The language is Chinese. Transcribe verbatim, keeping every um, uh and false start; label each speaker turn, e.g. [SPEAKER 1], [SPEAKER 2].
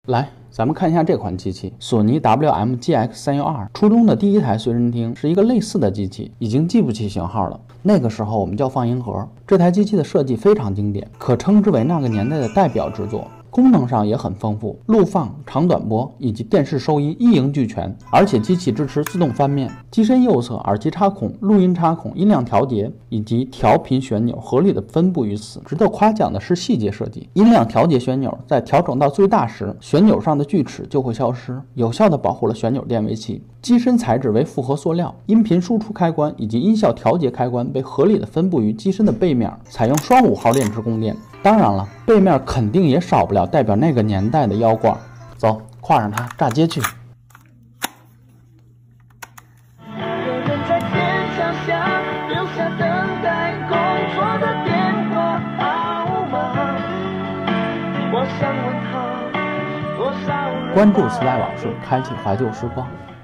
[SPEAKER 1] 来，咱们看一下这款机器，索尼 W M G X 三一二。初中的第一台随身听是一个类似的机器，已经记不起型号了。那个时候我们叫放音盒。这台机器的设计非常经典，可称之为那个年代的代表之作。功能上也很丰富，录放、长短波以及电视收音一应俱全，而且机器支持自动翻面，机身右侧耳机插孔、录音插孔、音量调节以及调频旋钮合理的分布于此。值得夸奖的是细节设计，音量调节旋钮在调整到最大时，旋钮上的锯齿就会消失，有效地保护了旋钮电位器。机身材质为复合塑料，音频输出开关以及音效调节开关被合理的分布于机身的背面，采用双五号链支供电。当然了，背面肯定也少不了代表那个年代的腰挂。走，挎上它，炸街去。关注磁带往事，开启怀旧时光。